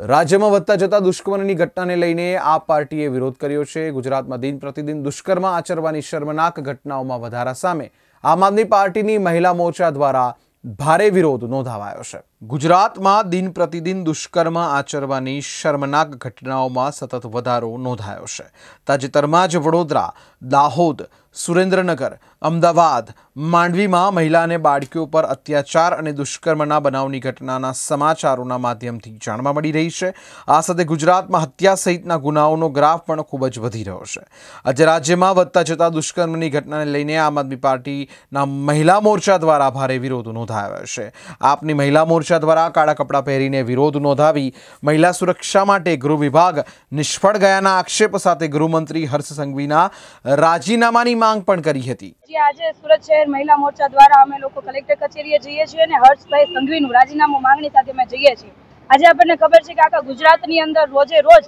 રાજ્યમાં વધતા જતા દુષ્કર્મની ઘટનાને લઈને આપ પાર્ટીએ વિરોધ કર્યો છે। ગુજરાતમાં દિન પ્રતિદિન દુષ્કર્મ આચરવાની શર્મનાક ઘટનાઓમાં વધારા સામે આમ આદમી પાર્ટીની મહિલા મોરચા દ્વારા ભારે વિરોધ નોંધાવાયો છે। ગુજરાતમાં દિન પ્રતિદિન દુષ્કર્મ આચરવાની શર્મનાક ઘટનાઓમાં સતત વધારો નોંધાયો છે। તાજેતરમાં જ વડોદરા, દાહોદ, સુરેન્દ્રનગર, અમદાવાદ, માંડવીમાં મહિલા અને બાળકીઓ પર અત્યાચાર અને દુષ્કર્મના બનાવની ઘટનાના સમાચારોના માધ્યમથી જાણવા મળી રહી છે। આ સાથે ગુજરાતમાં હત્યા સહિતના ગુનાઓનો ગ્રાફ પણ ખૂબ જ વધી રહ્યો છે। આજે રાજ્યમાં વધતા જતા દુષ્કર્મની ઘટનાને લઈને આમ આદમી પાર્ટીના મહિલા મોરચા દ્વારા ભારે વિરોધ નોંધાયો છે। આપની મહિલા મોરચા દ્વારા કાળા કપડાં પહેરીને વિરોધ નોંધાવી મહિલા સુરક્ષા માટે ગૃહ વિભાગ નિષ્ફળ ગયાના આક્ષેપ સાથે ગૃહમંત્રી હર્ષ સંઘવીના રાજીનામાની માંગ પણ કરી હતી। આજે સુરત શહેર મહિલા મોરચા દ્વારા અમે લોકો કલેક્ટર કચેરીએ જઈએ છીએ અને હર્ષભાઈ સંઘવીનું રાજીનામું માંગણી સાથે અમે જઈએ છીએ। આજે આપણને ખબર છે કે આખા ગુજરાતની અંદર રોજે રોજ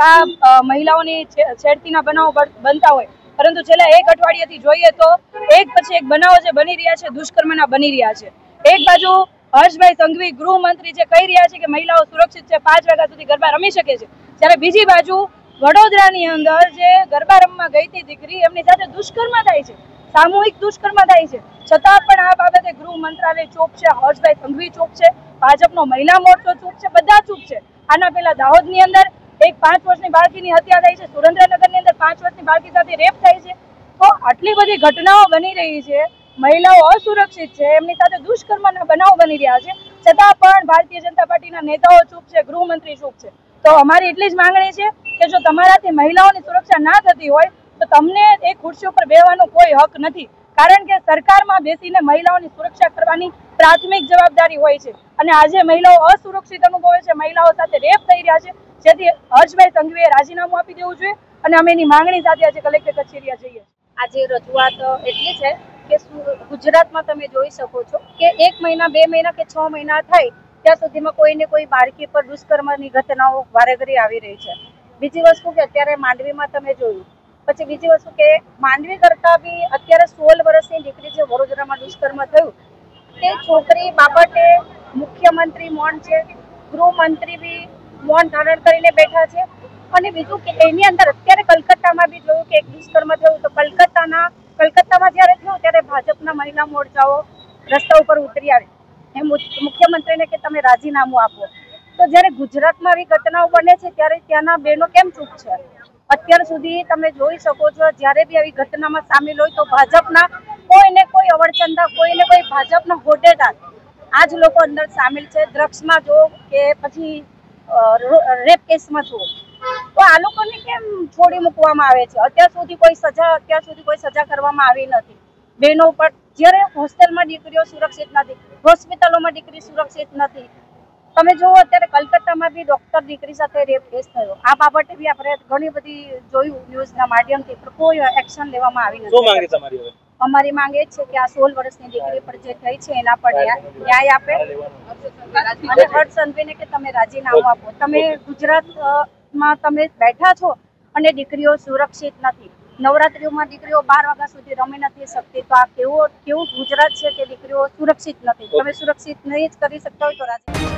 આ મહિલાઓની છેડતીના બનાવો બનતા હોય, પરંતુ છેલ્લા એક અઠવાડિયાથી જોઈએ તો એક પછી એક બનાવો જે બની રહ્યા છે દુષ્કર્મના બની રહ્યા છે। એક બાજુ હર્ષભાઈ સંઘવી ગૃહમંત્રી જે કહી રહ્યા છે કે મહિલાઓ સુરક્ષિત છે, 5 વાગ્યા સુધી ગરબા રમી શકે છે, જ્યારે બીજી બાજુ વડોદરાની અંદર જે ગરબા રમવા ગઈ હતી દીકરી, એમની સાથે દુષ્કર્મ થાય છે, સામૂહિક દુષ્કર્મ થાય છે, છતાં પણ આ બાબતે ગૃહ મંત્રાલય ચૂપ છે, હર્ષભાઈ સંઘવી ચૂપ છે, ભાજપનો મહિલા મોરચો ચૂપ છે, બધા ચૂપ છે। આના પહેલા દાહોદની અંદર એક 5 વર્ષની બાળકીની હત્યા થઈ છે, સુરેન્દ્રનગરની અંદર 5 વર્ષની બાળકી સાથે રેપ થાય છે। તો આટલી બધી ઘટનાઓ બની રહી છે, મહિલાઓ અસુરક્ષિત છે, એમની સાથે દુષ્કર્મના બનાવ બની રહ્યા છે, છતાં પણ ભારતીય જનતા પાર્ટીના નેતાઓ ચૂપ છે, ગૃહમંત્રી ચૂપ છે। તો અમારી એટલી જ માંગણી છે કે જો તમારાથી મહિલાઓની સુરક્ષા ના થતી હોય તો તમને એ ખુરશી ઉપર બેસવાનો કોઈ હક નથી, કારણ કે સરકારમાં બેસીને મહિલાઓની સુરક્ષા કરવાની પ્રાથમિક જવાબદારી હોય છે અને આજે મહિલાઓ અસુરક્ષિત અનુભવે છે, મહિલાઓ સાથે રેપ થઈ રહ્યા છે, જેથી હર્ષભાઈ સંઘવીએ રાજીનામું આપી દેવું જોઈએ અને અમે એની માંગણી સાથે આજે કલેક્ટર કચેરીએ જઈએ। આજે રજૂઆત એટલી છે કે ગુજરાતમાં તમે જોઈ શકો છો કે 1 મહિના, 2 મહિના કે 6 મહિના થાય ત્યાં સુધીમાં કોઈને કોઈ બાળકી પર દુષ્કર્મની ઘટનાઓ વારેઘડી આવી રહી છે। બીજી વસ્તુ કે અત્યારે માંડવીમાં તમે જોયું, પછી બીજી વસ્તુ કે માંડવી કરતા બી અત્યારે 16 વર્ષની દીકરી જે વડોદરામાં દુષ્કર્મ થયું તે છોકરી બાબતે મુખ્યમંત્રી મૌન છે, ગૃહમંત્રી બી મૌન ધારણ કરીને બેઠા છે। અને બીજું કે એની અંદર અત્યારે કલકત્તામાં બી જોયું કે એક દુષ્કર્મ થયું, તો કલકત્તામાં જ્યારે થયું ત્યારે ભાજપના મહિલા મોરચાઓ રસ્તા ઉપર ઉતરી આવી એ મુખ્યમંત્રીને કે તમે રાજીનામું આપો। તો જ્યારે ગુજરાતમાં આવી ઘટનાઓ બને છે ત્યારે ત્યાંના બહેનો કેમ ચૂપ છે? અત્યાર સુધી તમે જોઈ શકો છો જ્યારે બી આવી ઘટનામાં સામેલ હોય તો ભાજપના કોઈને કોઈ અવળચંદા, કોઈને કોઈ ભાજપના હોદ્દેદાર આ જ લોકો અંદર સામેલ છે, ડ્રગ્સમાં જો કે પછી રેપ કેસમાં જો, તો આ લોકોને કેમ છોડી મૂકવામાં આવે છે? અત્યાર સુધી કોઈ સજા કરવામાં આવી નથી બહેનો પર। જ્યારે હોસ્ટેલમાં દીકરીઓ સુરક્ષિત નથી, હોસ્પિટલોમાં દીકરી સુરક્ષિત નથી। તમે જુઓ અત્યારે કલકત્તામાં બી ડોક્ટર દીકરી સાથે રેપ કેસ થયો, આ બાબતે બી આપણે ઘણી બધી જોયું ન્યૂઝના માધ્યમથી, પણ કોઈ એક્શન લેવામાં આવી નથી। શું માંગ છે તમારી હવે? અમારી માંગ એ છે કે આ 16 વર્ષની દીકરી પર જે થઈ છે એના પર ન્યાય આપે અને હર્ષ સંઘવીને કે તમે રાજીનામું આપો। તમે ગુજરાતમાં તમે બેઠા છો અને દીકરીઓ સુરક્ષિત નથી, નવરાત્રીઓમાં દીકરીઓ 12 વાગ્યા સુધી રમી નથી શકતી, તો આ કેવું ગુજરાત છે કે દીકરીઓ સુરક્ષિત નથી? તમે સુરક્ષિત નહીં જ કરી શકતા હોય તો રાજીનામું